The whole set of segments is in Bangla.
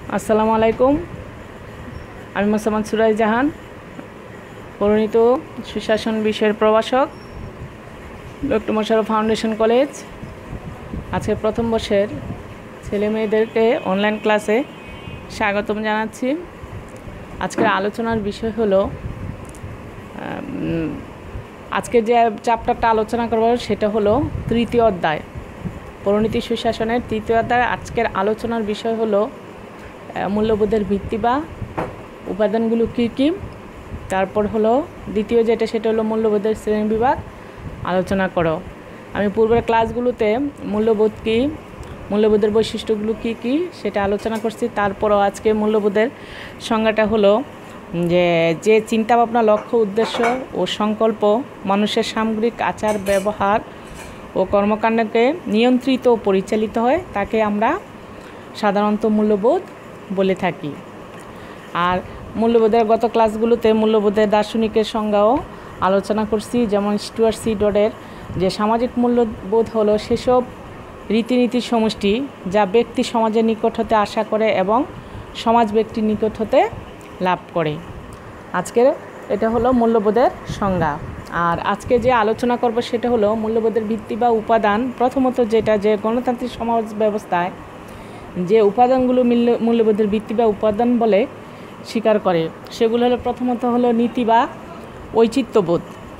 আসসালামু আলাইকুম। আমি মোসাম্মদ সুরাজ জাহান, পরিণীত সুশাসন বিষয়ের প্রভাষক, ডক্টর মোশাররফ ফাউন্ডেশন কলেজ। আজকে প্রথম বর্ষের ছেলে মেয়েদেরকে অনলাইন ক্লাসে স্বাগতম জানাচ্ছি। আজকের আলোচনার বিষয় হলো, আজকে যে চ্যাপ্টারটা আলোচনা করব সেটা হলো তৃতীয় অধ্যায়, পরিণীতি সুশাসনের তৃতীয় অধ্যায়। আজকের আলোচনার বিষয় হলো মূল্যবোধের ভিত্তি বা উপাদানগুলো কী কী। তারপর হলো দ্বিতীয় যেটা, সেটা হলো মূল্যবোধের শ্রেণীবিভাগ আলোচনা করো। আমি পূর্বের ক্লাসগুলোতে মূল্যবোধ কী, মূল্যবোধের বৈশিষ্ট্যগুলো কী কী সেটা আলোচনা করছি। তারপরও আজকে মূল্যবোধের সংজ্ঞাটা হলো যে চিন্তাভাবনা, লক্ষ্য, উদ্দেশ্য ও সংকল্প মানুষের সামগ্রিক আচার ব্যবহার ও কর্মকাণ্ডকে নিয়ন্ত্রিত ও পরিচালিত হয়, তাকে আমরা সাধারণত মূল্যবোধ বলে থাকি। আর মূল্যবোধের গত ক্লাসগুলোতে মূল্যবোধের দার্শনিকের সংজ্ঞাও আলোচনা করছি, যেমন স্টুয়ার্ট সি ডডের যে সামাজিক মূল্যবোধ হলো সেসব রীতিনীতির সমষ্টি যা ব্যক্তি সমাজের নিকট হতে আশা করে এবং সমাজ ব্যক্তির নিকট হতে লাভ করে। আজকের এটা হলো মূল্যবোধের সংজ্ঞা। আর আজকে যে আলোচনা করব সেটা হলো মূল্যবোধের ভিত্তি বা উপাদান। প্রথমত যেটা, যে গণতান্ত্রিক সমাজ ব্যবস্থায় যে উপাদানগুলো মূল্যবোধের ভিত্তি বা উপাদান বলে স্বীকার করে, সেগুলো হলো প্রথমত হলো নীতি বা ঔচিত্যবোধ।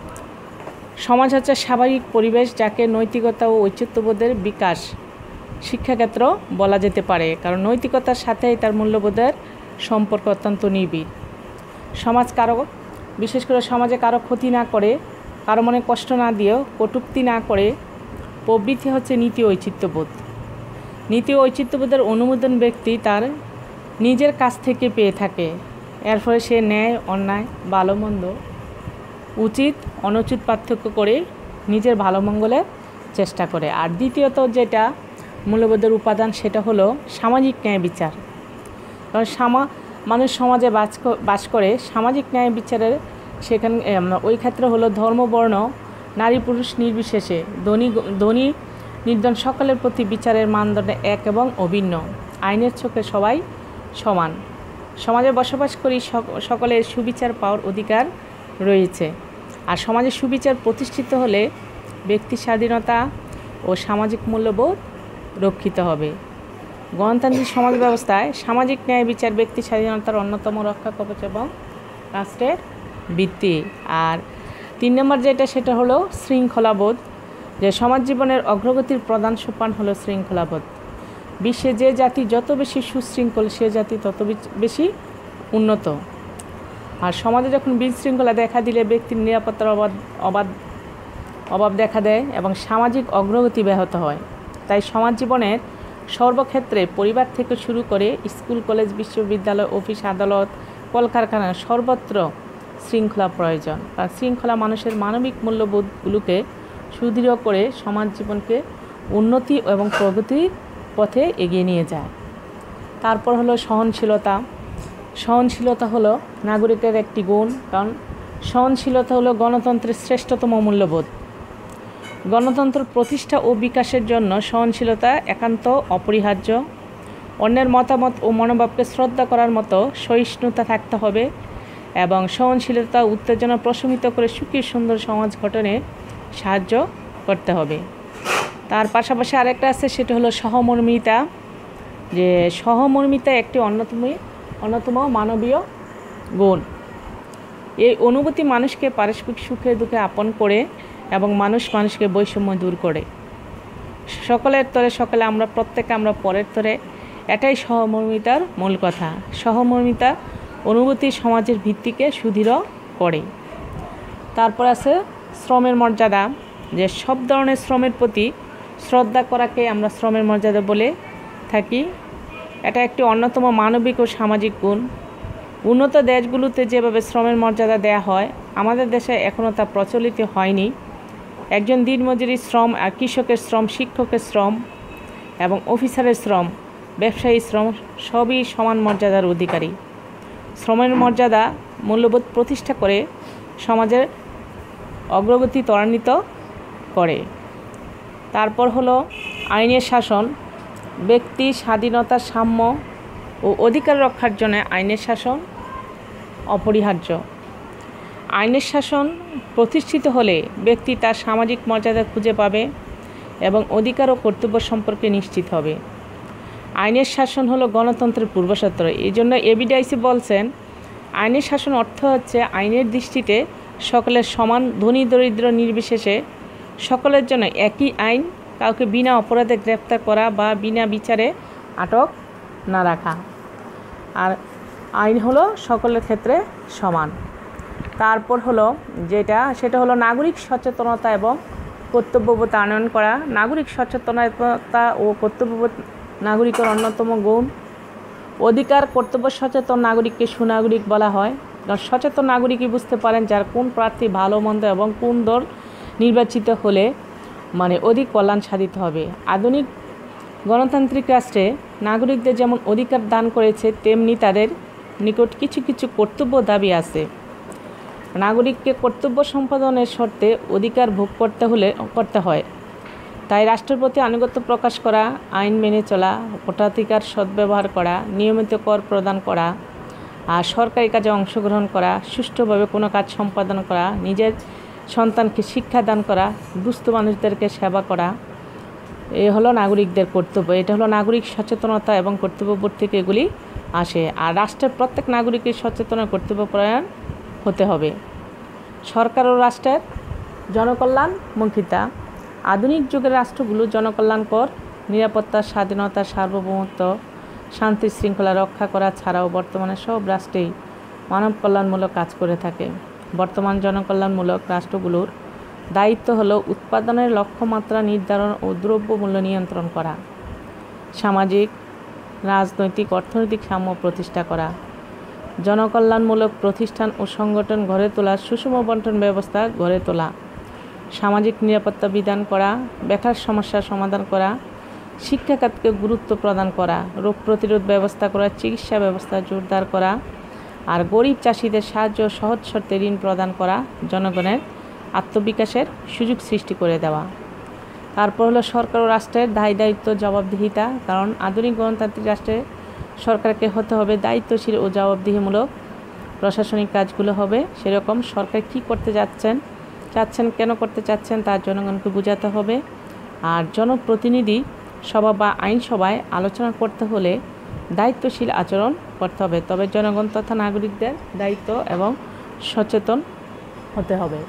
সমাজ হচ্ছে স্বাভাবিক পরিবেশ যাকে নৈতিকতা ও ঔচিত্যবোধের বিকাশ শিক্ষাক্ষেত্র বলা যেতে পারে, কারণ নৈতিকতার সাথেই তার মূল্যবোধের সম্পর্ক অত্যন্ত নিবিড়। সমাজ কারো, বিশেষ করে সমাজে কারো ক্ষতি না করে, কারো মনে কষ্ট না দিয়েও, কটূক্তি না করে প্রবৃত্তি হচ্ছে নীতি ঔচিত্যবোধ। নীতি ও ঔচিত্যবোধের অনুমোদন ব্যক্তি তার নিজের কাছ থেকে পেয়ে থাকে। এর ফলে সে ন্যায়, অন্যায়, ভালো মন্দ, উচিত অনুচিত পার্থক্য করে নিজের ভালো মঙ্গলের চেষ্টা করে। আর দ্বিতীয়ত যেটা মূল্যবোধের উপাদান, সেটা হলো সামাজিক ন্যায় বিচার। কারণ মানুষ সমাজে বাস করে, সামাজিক ন্যায় বিচারের সেখানে ওই ক্ষেত্রে হলো ধর্ম, বর্ণ, নারী পুরুষ নির্বিশেষে, ধনী নির্ধন সকলের প্রতি বিচারের মানদণ্ড এক এবং অভিন্ন। আইনের চোখে সবাই সমান। সমাজে বসবাস করি সকলের সুবিচার পাওয়ার অধিকার রয়েছে। আর সমাজে সুবিচার প্রতিষ্ঠিত হলে ব্যক্তি স্বাধীনতা ও সামাজিক মূল্যবোধ রক্ষিত হবে। গণতান্ত্রিক সমাজ ব্যবস্থায় সামাজিক ন্যায় বিচার ব্যক্তি স্বাধীনতার অন্যতম রক্ষা কবচ এবং রাষ্ট্রের ভিত্তি। আর 3 নম্বর যেটা, সেটা হলো শৃঙ্খলাবোধ। যে সমাজ জীবনের অগ্রগতির প্রধান সোপান হলো শৃঙ্খলাবোধ। বিশ্বে যে জাতি যত বেশি সুশৃঙ্খল, সে জাতি তত বেশি উন্নত। আর সমাজে যখন বিশৃঙ্খলা দেখা দিলে ব্যক্তির নিরাপত্তার অভাব দেখা দেয় এবং সামাজিক অগ্রগতি ব্যাহত হয়। তাই সমাজ জীবনের সর্বক্ষেত্রে, পরিবার থেকে শুরু করে স্কুল, কলেজ, বিশ্ববিদ্যালয়, অফিস, আদালত, কলকারখানা, সর্বত্র শৃঙ্খলা প্রয়োজন। আর শৃঙ্খলা মানুষের মানবিক মূল্যবোধগুলোকে সুদৃঢ় করে সমাজ জীবনকে উন্নতি এবং প্রগতির পথে এগিয়ে নিয়ে যায়। তারপর হলো সহনশীলতা। সহনশীলতা হলো নাগরিকের একটি গুণ, কারণ সহনশীলতা হলো গণতন্ত্রের শ্রেষ্ঠতম মূল্যবোধ। গণতন্ত্র প্রতিষ্ঠা ও বিকাশের জন্য সহনশীলতা একান্ত অপরিহার্য। অন্যের মতামত ও মনোভাবকে শ্রদ্ধা করার মতো সহিষ্ণুতা থাকতে হবে এবং সহনশীলতা উত্তেজনা প্রশমিত করে সুখী সুন্দর সমাজ গঠনে সাহায্য করতে হবে। তার পাশাপাশি আরেকটা আছে, সেটা হলো সহমর্মিতা। যে সহমর্মিতা একটি অন্যতম মানবীয় গুণ। এই অনুভূতি মানুষকে পারস্পরিক সুখে দুঃখে আপন করে এবং মানুষকে বৈষম্য দূর করে। সকলের তরে সকলে আমরা, প্রত্যেকে আমরা পরের তরে, এটাই সহমর্মিতার মূল কথা। সহমর্মিতা অনুভূতি সমাজের ভিত্তিকে সুদৃঢ় করে। তারপর আছে শ্রমের মর্যাদা। যে সব ধরনের শ্রমের প্রতি শ্রদ্ধা করাকে আমরা শ্রমের মর্যাদা বলে থাকি। এটা একটি অন্যতম মানবিক ও সামাজিক গুণ। উন্নত দেশগুলোতে যেভাবে শ্রমের মর্যাদা দেয়া হয়, আমাদের দেশে এখনও তা প্রচলিত হয়নি। একজন দিনমজুরির শ্রম, আর কৃষকের শ্রম, শিক্ষকের শ্রম এবং অফিসারের শ্রম, ব্যবসায়ী শ্রম সবই সমান মর্যাদার অধিকারী। শ্রমের মর্যাদা মূল্যবোধ প্রতিষ্ঠা করে সমাজের অগ্রগতি ত্বরান্বিত করে। তারপর হলো আইনের শাসন। ব্যক্তি স্বাধীনতা, সাম্য ও অধিকার রক্ষার জন্য আইনের শাসন অপরিহার্য। আইনের শাসন প্রতিষ্ঠিত হলে ব্যক্তি তার সামাজিক মর্যাদা খুঁজে পাবে এবং অধিকার ও কর্তব্য সম্পর্কে নিশ্চিত হবে। আইনের শাসন হলো গণতন্ত্রের পূর্বশর্ত। এই জন্য এবিডিআইসি বলছেন, আইনের শাসন অর্থ হচ্ছে আইনের দৃষ্টিতে সকলের সমান, ধনী দরিদ্র নির্বিশেষে সকলের জন্য একই আইন, কাউকে বিনা অপরাধে গ্রেপ্তার করা বা বিনা বিচারে আটক না রাখা। আইন হলো সকলের ক্ষেত্রে সমান। তারপর হলো সেটা হলো নাগরিক সচেতনতা এবং কর্তব্যবোধ আনয়ন করা। নাগরিক সচেতনতা ও কর্তব্যবোধ নাগরিকের অন্যতম গুণ। অধিকার কর্তব্য সচেতন নাগরিককে সুনাগরিক বলা হয়, কারণ সচেতন নাগরিকই বুঝতে পারেন যার কোন প্রার্থী ভালো মন্দ এবং কোন দল নির্বাচিত হলে অধিক কল্যাণ সাধিত হবে। আধুনিক গণতান্ত্রিক রাষ্ট্রে নাগরিকদের যেমন অধিকার দান করেছে, তেমনি তাদের নিকট কিছু কিছু কর্তব্য দাবি আছে। নাগরিককে কর্তব্য সম্পাদনের শর্তে অধিকার ভোগ করতে হয়। তাই রাষ্ট্রের প্রতি আনুগত্য প্রকাশ করা, আইন মেনে চলা, ভোটাধিকার সদ্ব্যবহার করা, নিয়মিত কর প্রদান করা, আর সরকারি কাজে অংশগ্রহণ করা, সুষ্ঠুভাবে কোনো কাজ সম্পাদন করা, নিজের সন্তানকে শিক্ষা দান করা, দুস্থ মানুষদেরকে সেবা করা, এ হলো নাগরিকদের কর্তব্য। এটা হলো নাগরিক সচেতনতা এবং কর্তব্যবোধ থেকে এগুলি আসে। আর রাষ্ট্রের প্রত্যেক নাগরিকের সচেতন কর্তব্যপরায়ণ হতে হবে। সরকার ও রাষ্ট্রের জনকল্যাণমুখিতা। আধুনিক যুগের রাষ্ট্রগুলো জনকল্যাণকর, নিরাপত্তা, স্বাধীনতা, সার্বভৌমত্ব, শান্তি শৃঙ্খলা রক্ষা করা ছাড়াও বর্তমানে সব রাষ্ট্রেই মানব কল্যাণমূলক কাজ করে থাকে। বর্তমান জনকল্যাণমূলক রাষ্ট্রগুলোর দায়িত্ব হলো উৎপাদনের লক্ষ্যমাত্রা নির্ধারণ ও দ্রব্যমূল্য নিয়ন্ত্রণ করা, সামাজিক, রাজনৈতিক, অর্থনৈতিক সাম্য প্রতিষ্ঠা করা, জনকল্যাণমূলক প্রতিষ্ঠান ও সংগঠন গড়ে তোলা, সুষম বণ্টন ব্যবস্থা গড়ে তোলা, সামাজিক নিরাপত্তা বিধান করা, বেকার সমস্যার সমাধান করা, শিক্ষা খাতকে গুরুত্ব প্রদান করা, রোগ প্রতিরোধ ব্যবস্থা করা, চিকিৎসা ব্যবস্থা জোরদার করা, আর গরিব চাষিদের সাহায্য সহজ শর্তে ঋণ প্রদান করা, জনগণের আত্মবিকাশের সুযোগ সৃষ্টি করে দেওয়া। তারপর হলো সরকার ও রাষ্ট্রের দায়িত্ব জবাবদিহিতা। কারণ আধুনিক গণতান্ত্রিক রাষ্ট্রে সরকারকে হতে হবে দায়িত্বশীল ও জবাবদিহিমূলক প্রশাসনিক কাজগুলো হবে। সেরকম সরকার কী করতে চাচ্ছেন, কেন করতে চাচ্ছেন তার জনগণকে বোঝাতে হবে। আর জনপ্রতিনিধি সভা বা আইনসভায় আলোচনা করতে হলে দায়িত্বশীল আচরণ করতে হবে। তবে জনগণ তথা নাগরিকদের দায়িত্ব এবং সচেতন হতে হবে।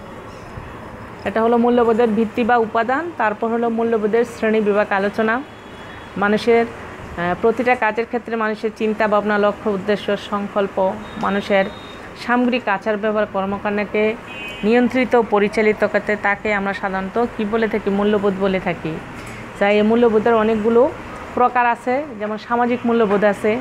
এটা হলো মূল্যবোধের ভিত্তি বা উপাদান। তারপর হলো মূল্যবোধের শ্রেণী বিভাগ আলোচনা। মানুষের প্রতিটা কাজের ক্ষেত্রে মানুষের চিন্তা ভাবনা, লক্ষ্য, উদ্দেশ্য, সংকল্প, মানুষের সামগ্রিক আচার ব্যবহার কর্মকাণ্ডকে নিয়ন্ত্রিত পরিচালিত করতে তাকে আমরা সাধারণত কী বলে থাকি, মূল্যবোধ বলে থাকি। তাই এই মূল্যবোধের অনেকগুলো প্রকার আছে। যেমন সামাজিক মূল্যবোধ আছে,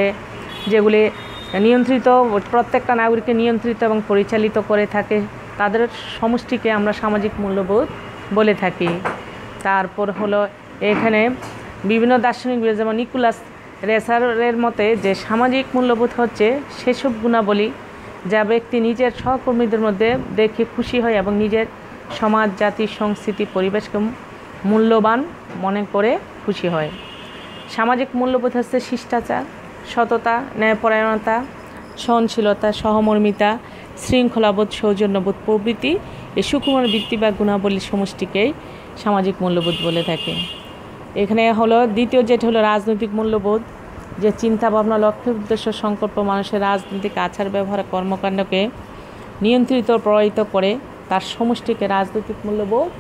যেগুলি নিয়ন্ত্রিত, প্রত্যেকটা নাগরিককে নিয়ন্ত্রিত এবং পরিচালিত করে থাকে, তাদের সমষ্টিকে আমরা সামাজিক মূল্যবোধ বলে থাকি। তারপর হলো এখানে বিভিন্ন দার্শনিক, যেমন নিকোলাস রেসারের মতে যে সামাজিক মূল্যবোধ হচ্ছে সেসব গুণাবলী যা ব্যক্তি নিজের সহকর্মীদের মধ্যে দেখে খুশি হয় এবং নিজের সমাজ, জাতি, সংস্কৃতি, পরিবেশকে মূল্যবান মনে করে খুশি হয়। সামাজিক মূল্যবোধ হচ্ছে শিষ্টাচার, সততা, ন্যায়পরায়ণতা, সহনশীলতা, সহমর্মিতা, শৃঙ্খলাবোধ, সৌজন্যবোধ প্রভৃতি এই সুকুমার বৃত্তি বা গুণাবলীর সমষ্টিকেই সামাজিক মূল্যবোধ বলে থাকে। এখানে হলো দ্বিতীয় যেটা হলো রাজনৈতিক মূল্যবোধ, যে চিন্তা ভাবনা, লক্ষ্য, উদ্দেশ্য, সংকল্প মানুষের রাজনৈতিক আচার ব্যবহার কর্মকাণ্ডকে নিয়ন্ত্রিত প্রভাবিত করে, তার সমষ্টিকে রাজনৈতিক মূল্যবোধ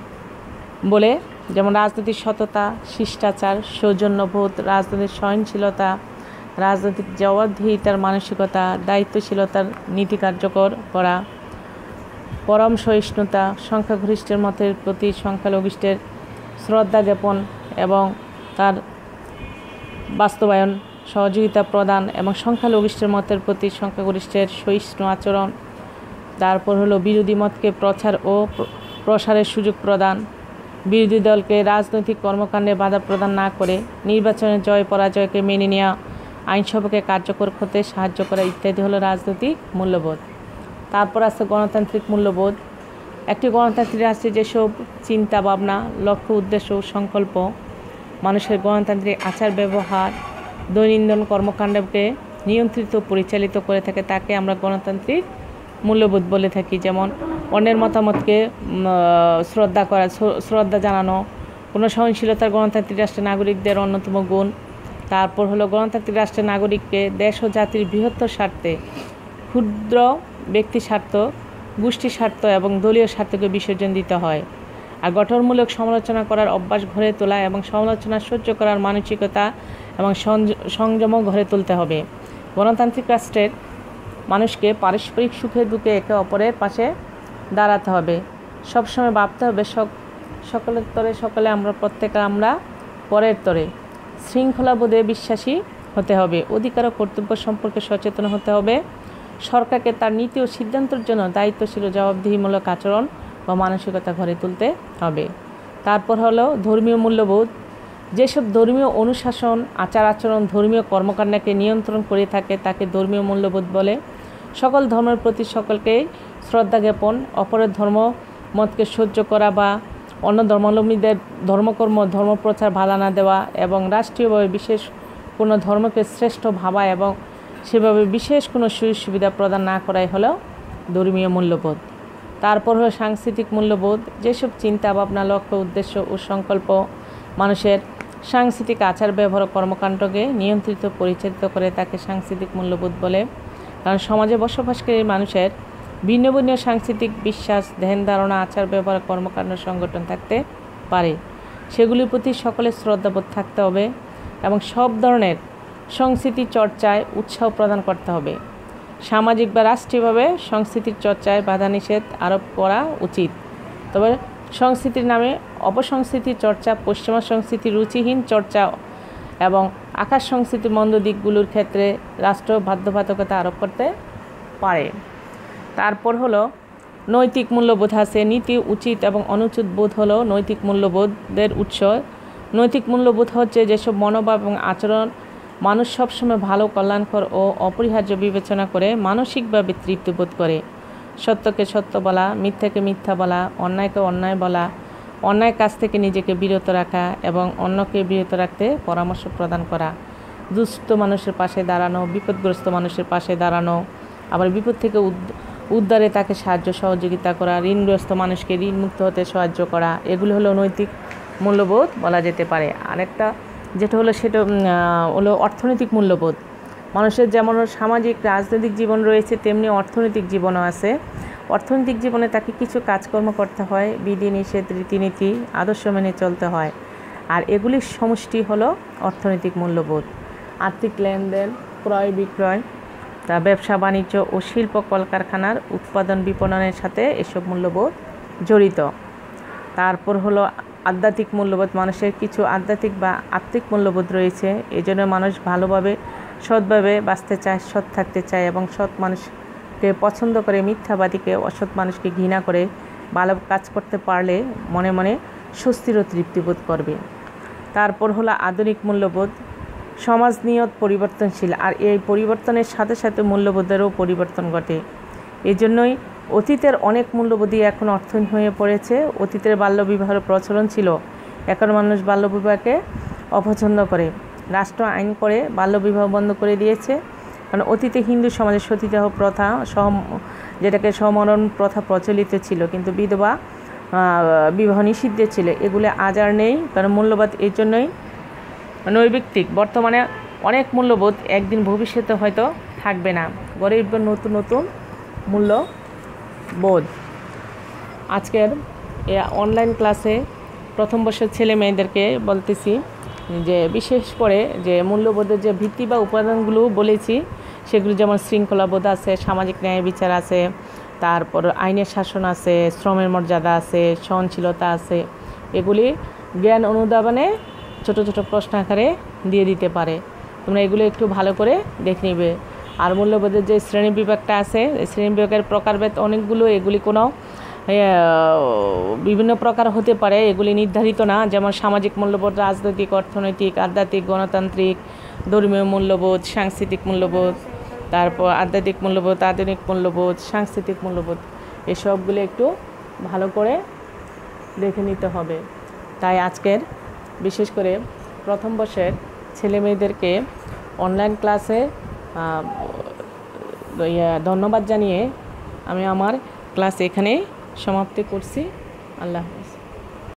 বলে। যেমন রাজনৈতিক সততা, শিষ্টাচার, সৌজন্যবোধ, রাজনৈতিক সহনশীলতা, রাজনৈতিক জবাবদিহিতার মানসিকতা, দায়িত্বশীলতার নীতি কার্যকর করা, পরম সহিষ্ণুতা, সংখ্যাগরিষ্ঠের মতের প্রতি সংখ্যালঘিষ্ঠের শ্রদ্ধা জ্ঞাপন এবং তার বাস্তবায়ন, সহযোগিতা প্রদান এবং সংখ্যালঘিষ্ঠের মতের প্রতি সংখ্যাগরিষ্ঠের সহিষ্ণু আচরণ। তারপর হলো বিরোধী মতকে প্রচার ও প্রসারের সুযোগ প্রদান, বিরোধী দলকে রাজনৈতিক কর্মকাণ্ডে বাধা প্রদান না করে নির্বাচনের জয় পরাজয়কে মেনে নেওয়া, আইনসভাকে কার্যকর করতে সাহায্য করা ইত্যাদি হলো রাজনৈতিক মূল্যবোধ। তারপর আছে গণতান্ত্রিক মূল্যবোধ। একটি গণতান্ত্রিক রাষ্ট্রে যেসব চিন্তা ভাবনা, লক্ষ্য, উদ্দেশ্য ও সংকল্প মানুষের গণতান্ত্রিক আচার ব্যবহার দৈনন্দিন কর্মকাণ্ডকে নিয়ন্ত্রিত পরিচালিত করে থাকে তাকে আমরা গণতান্ত্রিক মূল্যবোধ বলে থাকি। যেমন অন্যের মতামতকে শ্রদ্ধা জানানো, কোনো সহনশীলতার গণতান্ত্রিক রাষ্ট্রের নাগরিকদের অন্যতম গুণ। তারপর হলো গণতান্ত্রিক রাষ্ট্রের নাগরিককে দেশ ও জাতির বৃহত্তর স্বার্থে ক্ষুদ্র ব্যক্তি স্বার্থ, গোষ্ঠী স্বার্থ এবং দলীয় স্বার্থকে বিসর্জন দিতে হয়। আর গঠনমূলক সমালোচনা করার অভ্যাস গড়ে তোলা এবং সমালোচনা সহ্য করার মানসিকতা এবং সংযমও গড়ে তুলতে হবে। গণতান্ত্রিক রাষ্ট্রের মানুষকে পারস্পরিক সুখে দুঃখে একে অপরের পাশে দাঁড়াতে হবে। সবসময় ভাবতে হবে সকলের তরে সকলে, আমরা পরের তরে। শৃঙ্খলাবোধে বিশ্বাসী হতে হবে। অধিকার ও কর্তব্য সম্পর্কে সচেতন হতে হবে। সরকারকে তার নীতি ও সিদ্ধান্তের জন্য দায়িত্বশীল ও জবাবদিহিমূলক আচরণ বা মানসিকতা গড়ে তুলতে হবে। তারপর হলো ধর্মীয় মূল্যবোধ। যেসব ধর্মীয় অনুশাসন, আচার আচরণ ধর্মীয় কর্মকাণ্ডকে নিয়ন্ত্রণ করে থাকে তাকে ধর্মীয় মূল্যবোধ বলে। সকল ধর্মের প্রতি সকলকেই শ্রদ্ধা জ্ঞাপন, অপরের ধর্মমতকে সহ্য করা বা অন্য ধর্মাবলম্বীদের ধর্মপ্রচার বাধা না দেওয়া এবং রাষ্ট্রীয়ভাবে বিশেষ কোনো ধর্মকে শ্রেষ্ঠ ভাবা এবং সেভাবে বিশেষ কোনো সুযোগ সুবিধা প্রদান না করাই হলো ধর্মীয় মূল্যবোধ। তারপর হলো সাংস্কৃতিক মূল্যবোধ। যেসব চিন্তা ভাবনা, লক্ষ্য, উদ্দেশ্য ও সংকল্প মানুষের সাংস্কৃতিক আচার ব্যবহার ও কর্মকাণ্ডকে নিয়ন্ত্রিত পরিচালিত করে তাকে সাংস্কৃতিক মূল্যবোধ বলে। কারণ সমাজে বসবাসকারী মানুষের ভিন্ন ভিন্ন সাংস্কৃতিক বিশ্বাস, ধ্যান ধারণা, আচার ব্যবহার, কর্মকাণ্ড, সংগঠন থাকতে পারে। সেগুলির প্রতি সকলের শ্রদ্ধাবোধ থাকতে হবে এবং সব ধরনের সংস্কৃতি চর্চায় উৎসাহ প্রদান করতে হবে। সামাজিক বা রাষ্ট্রীয়ভাবে সংস্কৃতির চর্চায় বাধা নিষেধ আরোপ করা উচিত। তবে সংস্কৃতির নামে অপসংস্কৃতির চর্চা, পশ্চিমা সংস্কৃতির রুচিহীন চর্চা এবং আকাশ সংস্কৃতির মন্দ দিকগুলোর ক্ষেত্রে রাষ্ট্র বাধ্যবাধকতা আরোপ করতে পারে। তারপর হলো নৈতিক মূল্যবোধ আছে। নীতি, উচিত এবং অনুচিত বোধ হলো নৈতিক মূল্যবোধের উৎস। নৈতিক মূল্যবোধ হচ্ছে যেসব মনোভাব এবং আচরণ মানুষ সবসময় ভালো, কল্যাণকর ও অপরিহার্য বিবেচনা করে মানসিকভাবে তৃপ্তিবোধ করে। সত্যকে সত্য বলা, মিথ্যাকে মিথ্যা বলা, অন্যায়কে অন্যায় বলা, অন্যায় কাজ থেকে নিজেকে বিরত রাখা এবং অন্যকে বিরত রাখতে পরামর্শ প্রদান করা, দুস্থ মানুষের পাশে দাঁড়ানো, বিপদগ্রস্ত মানুষের পাশে দাঁড়ানো, আবার বিপদ থেকে উদ্ধারে তাকে সাহায্য সহযোগিতা করা, ঋণগ্রস্ত মানুষকে ঋণমুক্ত হতে সাহায্য করা, এগুলো হলো নৈতিক মূল্যবোধ বলা যেতে পারে। আরেকটা যেটা হলো সেটা হলো অর্থনৈতিক মূল্যবোধ। মানুষের যেমন সামাজিক রাজনৈতিক জীবন রয়েছে তেমনি অর্থনৈতিক জীবনও আছে। অর্থনৈতিক জীবনে তাকে কিছু কাজকর্ম করতে হয়, বিধিনিষেধ, রীতিনীতি, আদর্শ মেনে চলতে হয়। আর এগুলির সমষ্টি হলো অর্থনৈতিক মূল্যবোধ। আর্থিক লেনদেন, ক্রয় বিক্রয়, তা ব্যবসা বাণিজ্য ও শিল্প কলকারখানার উৎপাদন বিপণনের সাথে এসব মূল্যবোধ জড়িত। তারপর হলো আধ্যাত্মিক মূল্যবোধ। মানুষের কিছু আধ্যাত্মিক বা আত্মিক মূল্যবোধ রয়েছে। এই জন্য মানুষ ভালোভাবে সৎভাবে বাঁচতে চায়, সৎ থাকতে চায় এবং সৎ মানুষকে পছন্দ করে, মিথ্যাবাদীকে, অসৎ মানুষকে ঘৃণা করে ভালো কাজ করতে পারলে মনে মনে স্বস্তির ও তৃপ্তিবোধ করবে। তারপর হলো আধুনিক মূল্যবোধ। সমাজ নিয়ত পরিবর্তনশীল, আর এই পরিবর্তনের সাথে সাথে মূল্যবোধেরও পরিবর্তন ঘটে। এই জন্যই অতীতের অনেক মূল্যবোধই এখন অর্থহীন হয়ে পড়েছে। অতীতের বাল্যবিবাহের প্রচলন ছিল, এখন মানুষ বাল্যবিবাহকে অপছন্দ করে। রাষ্ট্র আইন করে বাল্যবিবাহ বন্ধ করে দিয়েছে। কারণ অতীতে হিন্দু সমাজে সতীদাহ প্রথা, যেটাকে সমরণ প্রথা প্রচলিত ছিল, কিন্তু বিধবা বিবাহ নিষিদ্ধ ছিল। এগুলো আজ আর নেই, কারণ মূল্যবোধ এই জন্যই নৈর্ব্যক্তিক। বর্তমানে অনেক মূল্যবোধ একদিন ভবিষ্যতে হয়তো থাকবে না, গড়ে উঠবে নতুন নতুন মূল্যবোধ। আজকের অনলাইন ক্লাসে প্রথম বর্ষের ছেলে মেয়েদেরকে বলতেছি যে বিশেষ করে যে মূল্যবোধের যে ভিত্তি বা উপাদানগুলো বলেছি সেগুলো যেমন শৃঙ্খলাবোধ আছে, সামাজিক ন্যায় বিচার আছে, তারপর আইনের শাসন আছে, শ্রমের মর্যাদা আছে, সহনশীলতা আছে। এগুলি জ্ঞান অনুধাবনে ছোট ছোট প্রশ্ন আকারে দিয়ে দিতে পারে। তোমরা এগুলো একটু ভালো করে দেখে নিবে। আর মূল্যবোধের যে শ্রেণী বিভাগটা আছে, শ্রেণী বিভাগের প্রকারভেদ অনেকগুলো। এগুলি কোনো বিভিন্ন প্রকার হতে পারে, এগুলি নির্ধারিত না। যেমন সামাজিক মূল্যবোধ, রাজনৈতিক, অর্থনৈতিক, আধ্যাত্মিক, গণতান্ত্রিক, ধর্মীয় মূল্যবোধ, সাংস্কৃতিক মূল্যবোধ, তারপর আধ্যাত্মিক মূল্যবোধ, আধুনিক মূল্যবোধ, সাংস্কৃতিক মূল্যবোধ, এসবগুলো একটু ভালো করে দেখে নিতে হবে। তাই আজকের বিশেষ করে প্রথম বর্ষের ছেলে মেয়েদেরকে অনলাইন ক্লাসে ধন্যবাদ জানিয়ে আমি আমার ক্লাস এখানেই সমাপ্তি করছি। আল্লাহ হাফেজ।